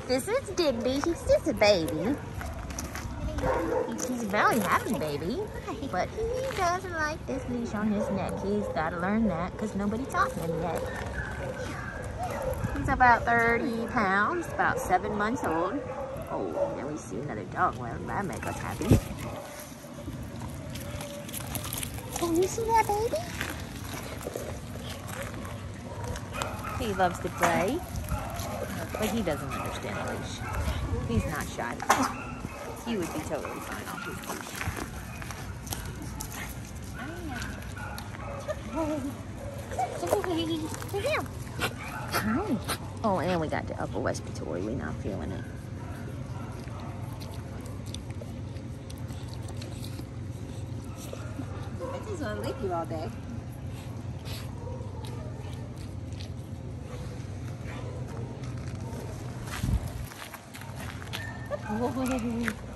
This is Digby. He's just a baby. He's a very happy baby, but he doesn't like this leash on his neck. He's got to learn that because nobody taught him yet. He's about 30 pounds, about 7 months old. Oh, now we see another dog. Well, that makes us happy. Can you see that baby? He loves to play, but he doesn't understand the leash. He's not shy. He would be totally fine off his leash. Hi. Oh, and we got the upper respiratory. We're not feeling it. I just want to lick you all day. Oh.